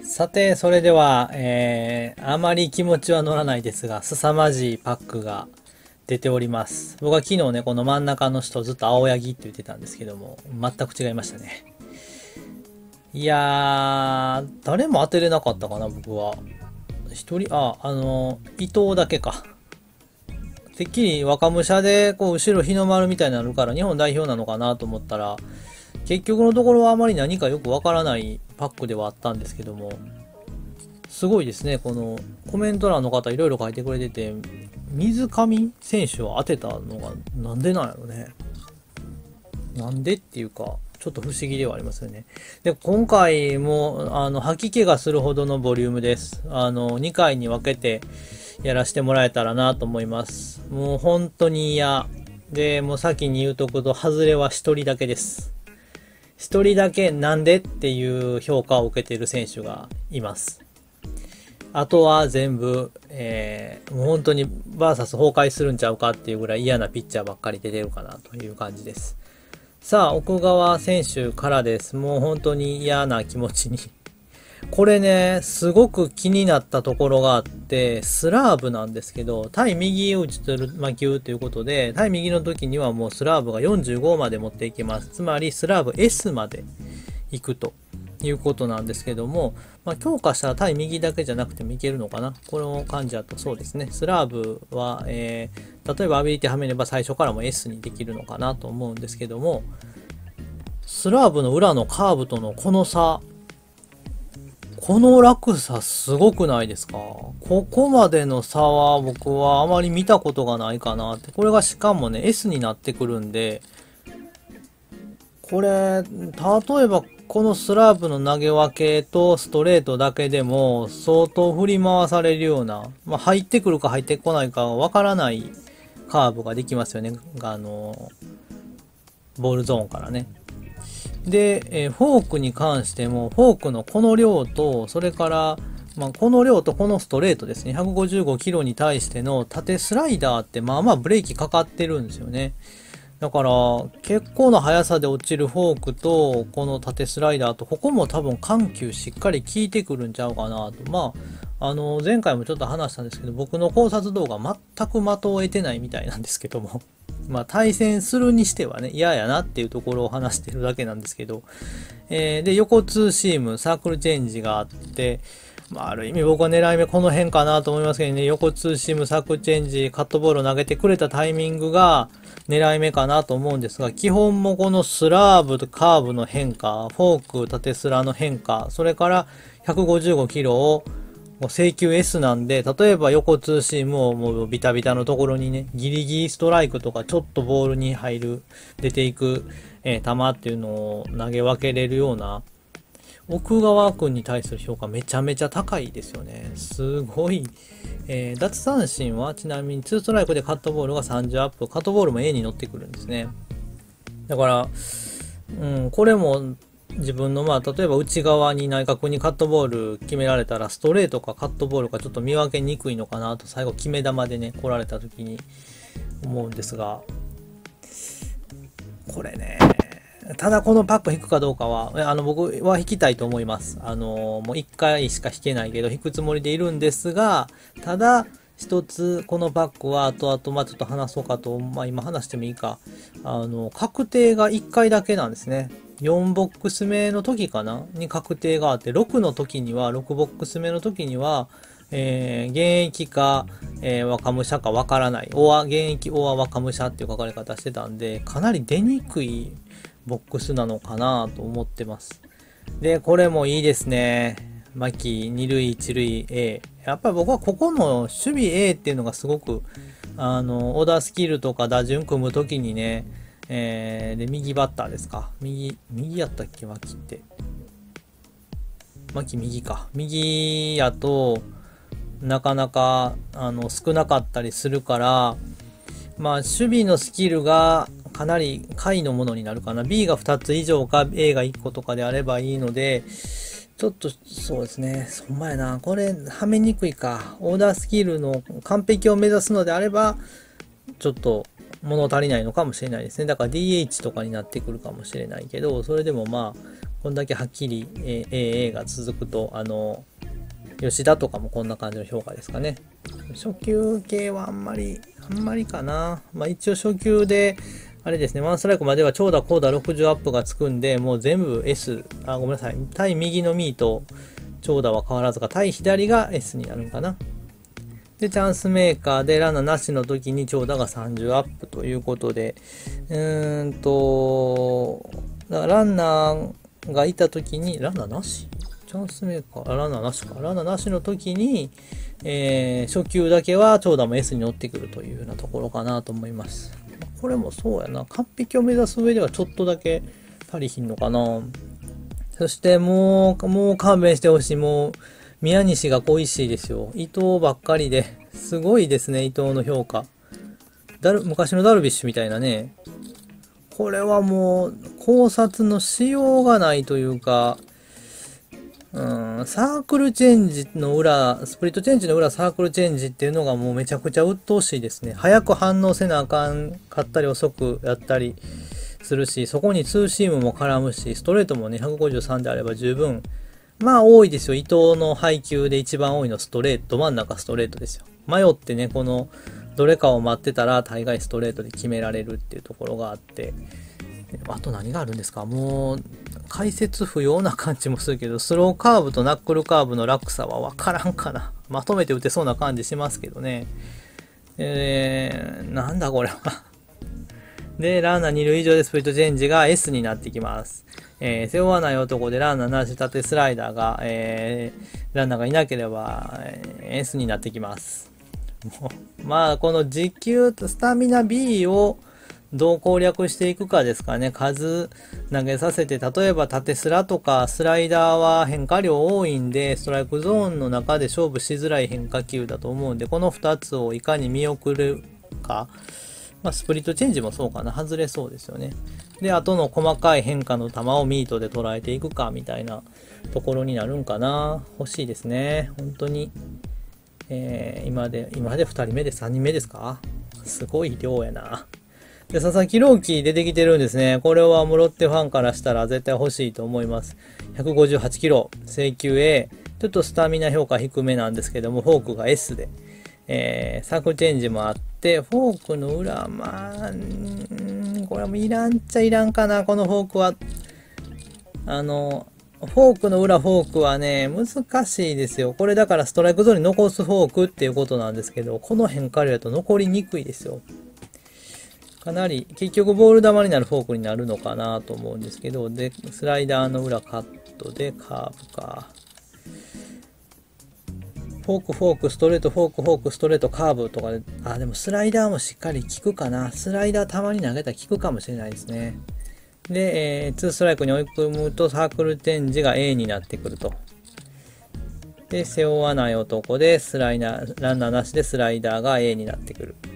さて、それでは、あまり気持ちは乗らないですが、凄まじいパックが出ております。僕は昨日ね、この真ん中の人ずっと青柳って言ってたんですけども、全く違いましたね。いやー、誰も当てれなかったかな、僕は。一人、伊藤だけか。てっきり若武者で、こう、後ろ日の丸みたいになるから、日本代表なのかなと思ったら、結局のところはあまり何かよくわからないパックではあったんですけども、すごいですね。このコメント欄の方いろいろ書いてくれてて、水上選手を当てたのがなんでなんやろね。なんでっていうか、ちょっと不思議ではありますよね。で、今回も、吐き気がするほどのボリュームです。2回に分けてやらせてもらえたらなと思います。もう本当に嫌。で、もう先に言うとくと、外れは1人だけです。1人だけなんでっていう評価を受けている選手がいます。あとは全部、もう本当にバーサス崩壊するんちゃうかっていうぐらい嫌なピッチャーばっかり出てるかなという感じです。さあ、奥川選手からです。もう本当に嫌な気持ちに。これね、すごく気になったところがあって、スラーブなんですけど、対右を打ち取る魔球ということで、対右の時にはもうスラーブが45まで持っていけます。つまりスラーブ S まで行くということなんですけども、強化したら対右だけじゃなくてもいけるのかな。この感じだとそうですね。スラーブは、例えばアビリティはめれば最初からも S にできるのかなと思うんですけども、スラーブの裏のカーブとのこの差、この落差すごくないですか？ここまでの差は僕はあまり見たことがないかなって。これがしかもね、S になってくるんで、これ、例えばこのスラーブの投げ分けとストレートだけでも相当振り回されるような、入ってくるか入ってこないかわからないカーブができますよね。ボールゾーンからね。で、フォークに関しても、フォークのこの量と、それから、この量とこのストレートですね。155キロに対しての縦スライダーってまあまあブレーキかかってるんですよね。だから、結構な速さで落ちるフォークと、この縦スライダーと、ここも多分緩急しっかり効いてくるんちゃうかなと。前回もちょっと話したんですけど、僕の考察動画全く的を得てないみたいなんですけども。対戦するにしてはね、嫌やなっていうところを話してるだけなんですけど、で、横ツーシーム、サークルチェンジがあって、ある意味僕は狙い目この辺かなと思いますけどね、横ツーシーム、サークルチェンジ、カットボールを投げてくれたタイミングが狙い目かなと思うんですが、基本もこのスラーブとカーブの変化、フォーク、縦スラの変化、それから155キロを請求 S なんで、例えば横ツーシームをもうビタビタのところにね、ギリギリストライクとかちょっとボールに入る、出ていく、球っていうのを投げ分けれるような、奥川君に対する評価めちゃめちゃ高いですよね。すごい。奪三振はちなみに2ストライクでカットボールが30アップ。カットボールも A に乗ってくるんですね。だから、これも自分の例えば内側に内角にカットボール決められたらストレートかカットボールかちょっと見分けにくいのかなと最後決め球でね来られた時に思うんですが、これね、ただこのパック引くかどうかは僕は引きたいと思います。もう1回しか引けないけど引くつもりでいるんですが、ただ一つこのパックは後々ちょっと話そうかと、今話してもいいか、確定が1回だけなんですね。4ボックス目の時かなに確定があって、6の時には、6ボックス目の時には、現役か、若武者かわからない。現役、若武者っていう書かれ方してたんで、かなり出にくいボックスなのかなと思ってます。で、これもいいですね。牧、二塁、一塁、A。やっぱり僕はここの守備 A っていうのがすごく、オーダースキルとか打順組むときにね、で、右バッターですか。右やったっけ、牧って。牧右か。右やと、なかなか、少なかったりするから、守備のスキルがかなり下位のものになるかな。B が2つ以上か A が1個とかであればいいので、ちょっとそうですね。ほんまやな。これ、はめにくいか。オーダースキルの完璧を目指すのであれば、ちょっと物足りないのかもしれないですね。だから DH とかになってくるかもしれないけど、それでもこんだけはっきり AA が続くと、吉田とかもこんな感じの評価ですかね。初級系はあんまりかな。まあ一応初級で、あれですね、ワンストライクまでは長打、高打60アップがつくんで、もう全部 S、ごめんなさい、対右のミーと長打は変わらずか、対左が S になるんかな。で、チャンスメーカーでランナーなしの時に長打が30アップということで、だからランナーがいた時に、ランナーなしチャンスメーカー、ランナーなしか。ランナーなしの時に、初球だけは長打も S に乗ってくるというようなところかなと思います。これもそうやな。完璧を目指す上ではちょっとだけ足りひんのかな。そしてもう勘弁してほしい。もう、宮西が恋しいですよ。伊藤ばっかりで。すごいですね、伊藤の評価。昔のダルビッシュみたいなね。これはもう、考察のしようがないというか、サークルチェンジの裏、スプリットチェンジの裏サークルチェンジっていうのがもうめちゃくちゃ鬱陶しいですね。早く反応せなあかんかったり遅くやったりするし、そこにツーシームも絡むし、ストレートもね、153であれば十分。まあ多いですよ。伊藤の配球で一番多いのストレート、真ん中ストレートですよ。迷ってね、このどれかを待ってたら大概ストレートで決められるっていうところがあって、あと何があるんですか？もう解説不要な感じもするけど、スローカーブとナックルカーブの落差はわからんかな。まとめて打てそうな感じしますけどね。なんだこれは。で、ランナー2塁以上でスプリットチェンジが S になってきます。背負わない男でランナーなし縦スライダーが、ランナーがいなければ、S になってきます。まあ、この持久とスタミナ B をどう攻略していくかですかね。数投げさせて、例えば縦スラとかスライダーは変化量多いんで、ストライクゾーンの中で勝負しづらい変化球だと思うんで、この2つをいかに見送るか。まあ、スプリットチェンジもそうかな。外れそうですよね。で、後の細かい変化の球をミートで捉えていくか、みたいなところになるんかな。欲しいですね。本当に。今で2人目で3人目ですか？すごい量やな。で、佐々木朗希出てきてるんですね。これはもうロッテファンからしたら絶対欲しいと思います。158キロ、制球 A。ちょっとスタミナ評価低めなんですけども、フォークが S で。サークルチェンジもあって、フォークの裏、まあ、これはもういらんっちゃいらんかな、このフォークは。フォークの裏フォークはね、難しいですよ。これだからストライクゾーンに残すフォークっていうことなんですけど、この変化量だと残りにくいですよ。かなり、結局ボール球になるフォークになるのかなと思うんですけど、で、スライダーの裏カットでカーブか。フォーク、ストレート、フォーク、ストレート、カーブとかで、でもスライダーもしっかり効くかな。スライダーたまに投げたら効くかもしれないですね。で、2ストライクに追い込むとサークルチェンジが A になってくると。で、背負わない男でランナーなしでスライダーが A になってくる。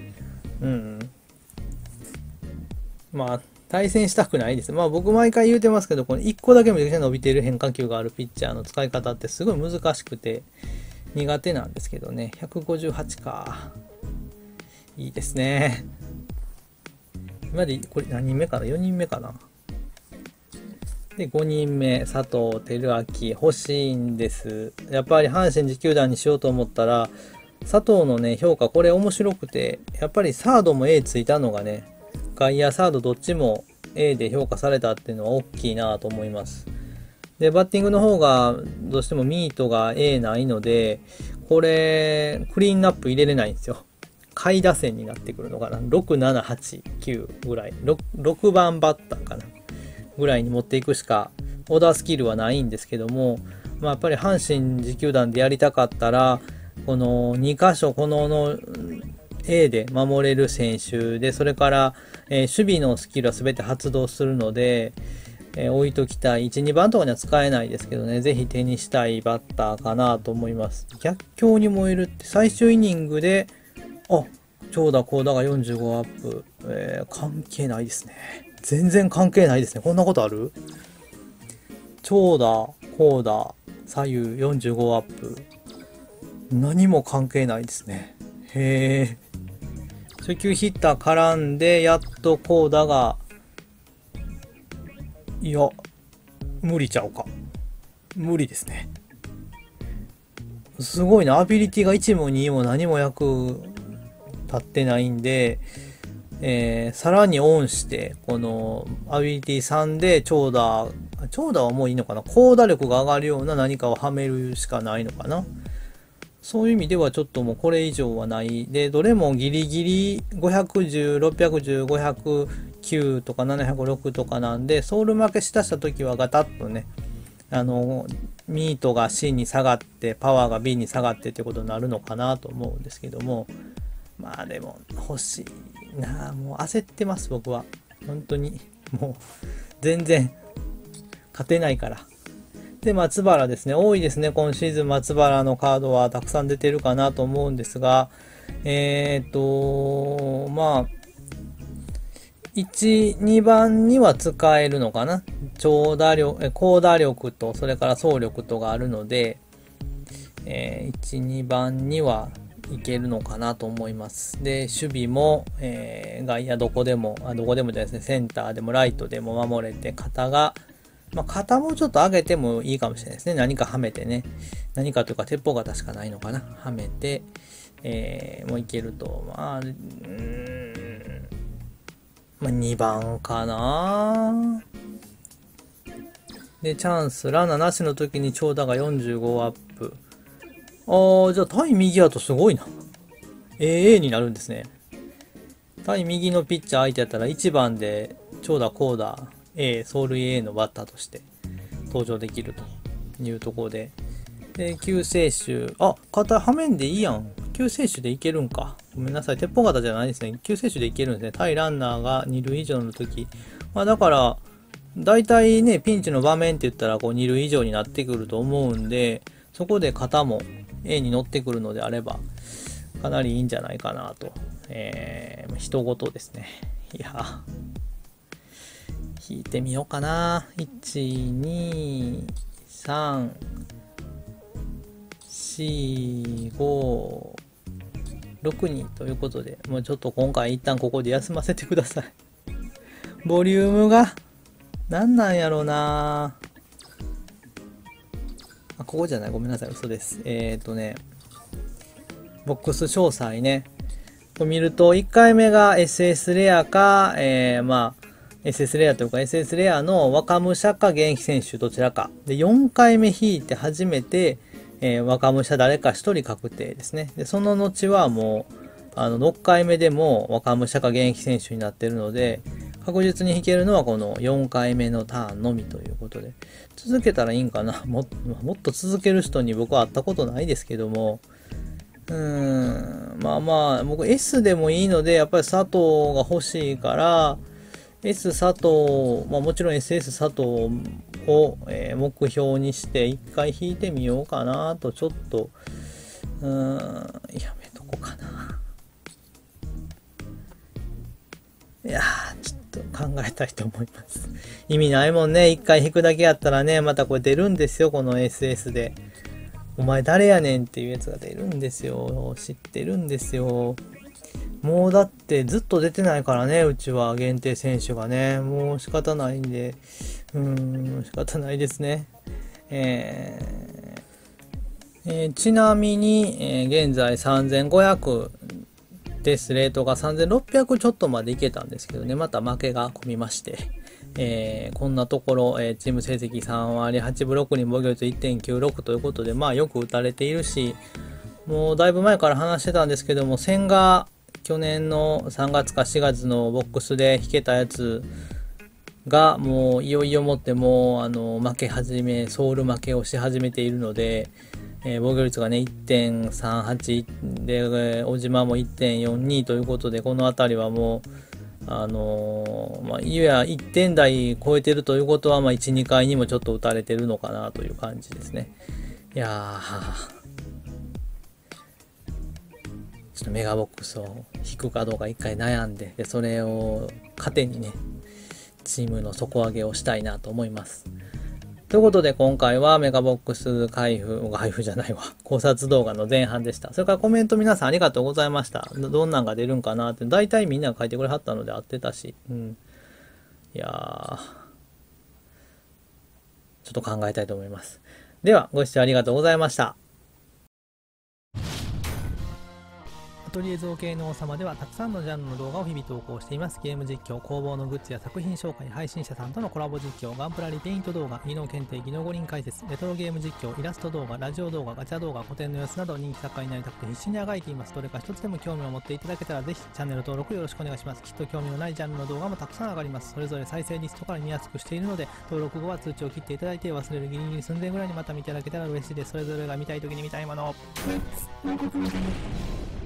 まあ、対戦したくないです。まあ僕毎回言うてますけど、この1個だけめちゃくちゃ伸びている変化球があるピッチャーの使い方ってすごい難しくて苦手なんですけどね。158か。いいですね。今で、これ何人目かな？ 4 人目かな。で、5人目、佐藤輝明、欲しいんです。やっぱり阪神持球団にしようと思ったら、佐藤のね、評価、これ面白くて、やっぱりサードも A ついたのがね、外野サードどっちも A で評価されたっていうのは大きいなと思います。で、バッティングの方がどうしてもミートが A ないので、これ、クリーンナップ入れれないんですよ。下位打線になってくるのかな。6、7、8、9ぐらい。6番バッターかな。ぐらいに持っていくしか、オーダースキルはないんですけども、まあやっぱり阪神持球団でやりたかったら、この2箇所、この A で守れる選手で、それから、守備のスキルは全て発動するので、置いときたい。1、2番とかには使えないですけどね、ぜひ手にしたいバッターかなと思います。逆境に燃えるって最終イニングで、長打高打が45アップ、関係ないですね。全然関係ないですね。こんなことある？長打、高打、左右45アップ。何も関係ないですね。へえ。初球ヒッター絡んで、やっと高打が、いや、 無理ちゃうか。無理ですね。すごいな。アビリティが1も2も何も役立ってないんで、さらにオンして、このアビリティ3で長打はもういいのかな、高打力が上がるような何かをはめるしかないのかな。そういう意味ではちょっともうこれ以上はない。で、どれもギリギリ510、610、509とか706とかなんで、ソウル負けしだした時はガタッとね、ミートが C に下がって、パワーが B に下がってってことになるのかなと思うんですけども、まあでも欲しいなあ。もう焦ってます、僕は。本当に。もう、全然勝てないから。で、松原ですね。多いですね。今シーズン松原のカードはたくさん出てるかなと思うんですが、まあ、1、2番には使えるのかな。高打力と、それから走力とがあるので、1、2番にはいけるのかなと思います。で、守備も、外野どこでもじゃないですね、センターでもライトでも守れて、肩もちょっと上げてもいいかもしれないですね。何かはめてね。何かというか、鉄砲が確かないのかな。はめて、もういけると。2番かな。で、チャンス、ランナーなしの時に長打が45アップ。じゃあ対右やとすごいな。AA になるんですね。対右のピッチャー相手やったら1番で長打高打 A、走塁 A のバッターとして登場できるというところで。で、救世主。肩はめんでいいやん。救世主でいけるんか。ごめんなさい。鉄砲型じゃないですね。救世主でいけるんですね。対ランナーが2塁以上の時。だから、大体ね、ピンチの場面って言ったらこう2塁以上になってくると思うんで、そこで肩も A に乗ってくるのであれば、かなりいいんじゃないかなと。人ごとですね。いや、引いてみようかな。1、2、3、4、5、6人ということで、もうちょっと今回一旦ここで休ませてください。ボリュームが、なんなんやろうな。ここじゃない。ごめんなさい。嘘です。ボックス詳細ね。見ると、1回目が SS レアか、SS レアというか SS レアの若武者か現役選手どちらか。で、4回目引いて初めて、若武者誰か1人確定ですね。で、その後はもう、6回目でも若武者か現役選手になってるので、確実に引けるのはこの4回目のターンのみということで、続けたらいいんかな。もっと続ける人に僕は会ったことないですけども、僕 S でもいいので、やっぱり佐藤が欲しいから、S 佐藤、もちろん SS 佐藤を、目標にして一回引いてみようかなと、ちょっと、やめとこうかな。いやー、ちょっと考えたいと思います。意味ないもんね。一回引くだけやったらね、またこれ出るんですよ、この SS で。お前誰やねんっていうやつが出るんですよ。知ってるんですよ。もうだってずっと出てないからね、うちは限定選手がね。もう仕方ないんで、仕方ないですね。ちなみに、現在3500です。レートが3600ちょっとまでいけたんですけどね、また負けが込みまして、こんなところ、チーム成績3割8分6厘防御率 1.96 ということで、よく打たれているし、もうだいぶ前から話してたんですけども、千賀去年の3月か4月のボックスで引けたやつがもういよいよもってもうソウル負けをし始めているので、防御率がね 1.38 で、小島も 1.42 ということで、この辺りはもういや1点台超えてるということは、1、2回にもちょっと打たれてるのかなという感じですね。いやー、ちょっとメガボックスを引くかどうか一回悩んで、それを糧にね、チームの底上げをしたいなと思います。ということで今回はメガボックス開封じゃないわ。考察動画の前半でした。それからコメント皆さんありがとうございました。どんなんが出るんかなって、大体みんなが書いてくれはったので合ってたし。いやー。 ちょっと考えたいと思います。では、ご視聴ありがとうございました。アトリエ造形の王様ではたくさんのジャンルの動画を日々投稿しています。ゲーム実況、工房のグッズや作品紹介、配信者さんとのコラボ実況、ガンプラリペイント動画、技能検定、技能五輪解説、レトロゲーム実況、イラスト動画、ラジオ動画、ガチャ動画、古典の様子など人気作家になりたくて必死にあがいています。どれか一つでも興味を持っていただけたらぜひチャンネル登録よろしくお願いします。きっと興味のないジャンルの動画もたくさん上がります。それぞれ再生リストから見やすくしているので、登録後は通知を切っていただいて忘れるギリギリ寸前ぐらいにまた見ていただけたら嬉しいです。それぞれが見たい時に見たいものを。